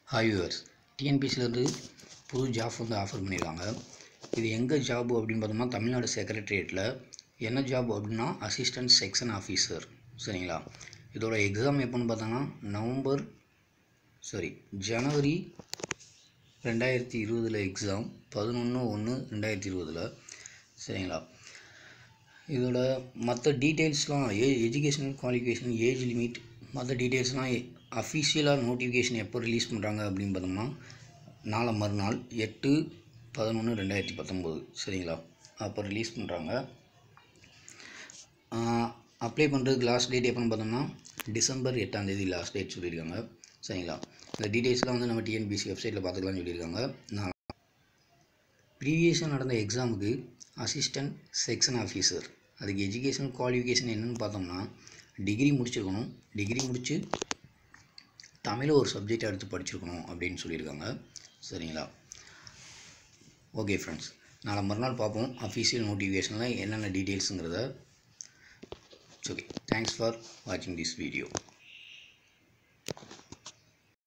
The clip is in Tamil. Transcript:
Hi viewers, TNPSC புது ஜாப் வந்து ஆஃபர் பண்ணியிருக்காங்க. இது எங்கே ஜாப் அப்படின்னு பார்த்தோம்னா தமிழ்நாடு செக்ரட்டரியேட்டில். என்ன ஜாப் அப்படின்னா அசிஸ்டன்ட் செக்ஷன் ஆஃபீஸர். சரிங்களா? இதோட எக்ஸாம் எப்போன்னு பார்த்தோன்னா ஜனவரி 2020 எக்ஸாம் 11/1/2020. சரிங்களா? இதோட மற்ற டீட்டெயில்ஸ்லாம் எஜுகேஷனல் குவாலிஃபிகேஷன், ஏஜ் லிமிட், மற்ற டீட்டெயில்ஸ்லாம் அஃபிஷியலாக நோட்டிஃபிகேஷன் எப்போ ரிலீஸ் பண்ணுறாங்க அப்படின்னு பார்த்தோம்னா நாளை மறுநாள் 8/11/2019. சரிங்களா? அப்போ ரிலீஸ் பண்ணுறாங்க. அப்ளை பண்ணுறதுக்கு லாஸ்ட் டேட் எப்போன்னு பார்த்தோம்னா டிசம்பர் 8 லாஸ்ட் டேட் சொல்லியிருக்காங்க. சரிங்களா? இந்த டீட்டெயில்ஸ்லாம் வந்து நம்ம டிஎன்பிஎஸ்சி வெப்சைட்டில் பார்த்துக்கலாம்னு சொல்லியிருக்காங்க. நான் ப்ரீவியஸாக நடந்த எக்ஸாமுக்கு அசிஸ்டன்ட் செக்ஷன் ஆஃபீஸர் அதுக்கு எஜுகேஷன் குவாலிஃபிகேஷன் என்னென்னு பார்த்தோம்னா டிகிரி முடிச்சிருக்கணும். டிகிரி முடித்து தமிழை ஒரு சப்ஜெக்ட் எடுத்து படிச்சிருக்கணும் அப்படின்னு சொல்லியிருக்காங்க. சரிங்களா? ஓகே ஃப்ரெண்ட்ஸ், நாளை மறுநாள் பார்ப்போம் அஃபீஷியல் நோட்டிஃபிகேஷனில் என்னென்ன டீட்டெயில்ஸுங்கிறத. ஓகே, தேங்க்ஸ் ஃபார் வாட்சிங் திஸ் வீடியோ.